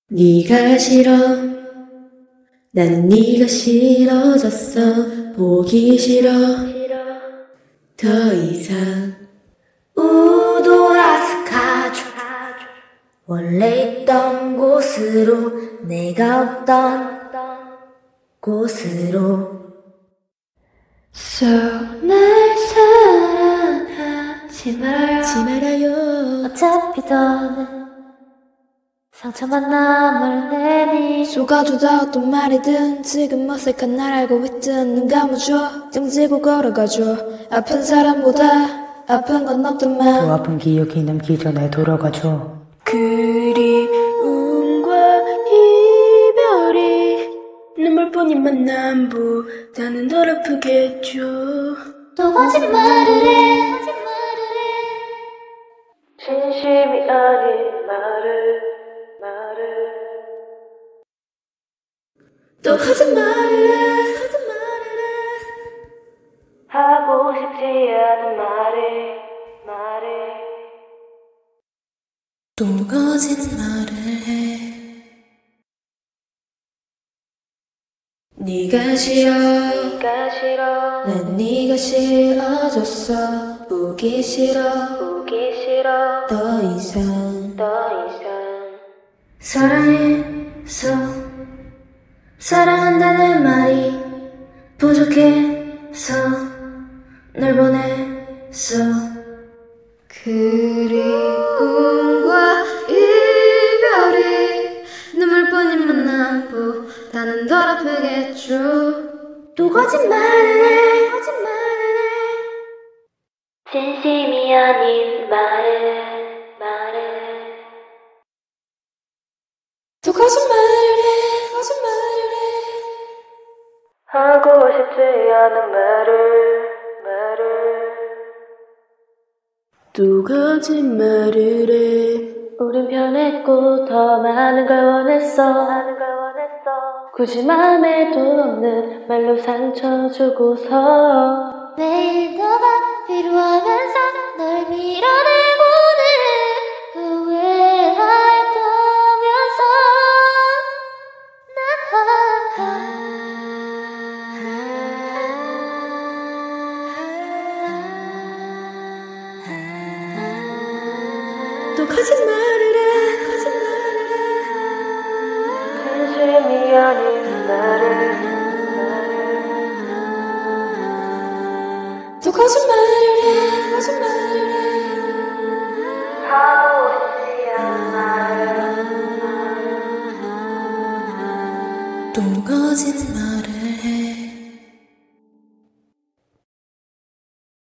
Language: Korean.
네가 싫어 난 네가 싫어졌어 보기 싫어 더 이상 우도라스카죠 원래 있던 곳으로 내가 없던 곳으로 So 날 사랑하지 말아요 어차피 너는 상처만 남을 내니 속아주다 어떤 말이든 지금 어색한 날 알고 있든 눈 감아줘 등지고 걸어가줘 아픈 사람보다 아픈 건 없더만 그 아픈 기억이 남기 전에 돌아가줘 그리움과 이별이 눈물뿐인 만남보다는 덜 아프겠죠 또 거짓말을 해 진심이 아닌 말을 또 거짓말을 해 하고 싶지 않은 말을 또 거짓말을 해 네가 싫어 난 네가 싫어졌어 보기 싫어 더 이상 사랑해서 사랑한다는 말이 부족해서 널 보냈어 그리움과 이별이 눈물뿐인 만남보다는 덜 아프겠죠 또 거짓말을 해 진심이 아닌 말을 또 거짓말을 해 하고 싶지 않은 말을 또 거짓말을 해 우린 변했고 더 많은 걸 원했어 굳이 맘에도 없는 말로 상처 주고서 매일 너가 필요하면서 널 밀어내고는 후회하다면서 또 거짓말을 해 진심이 아닌 말을 또 거짓말을 해 하고 싶지 않은 말을 또 거짓말을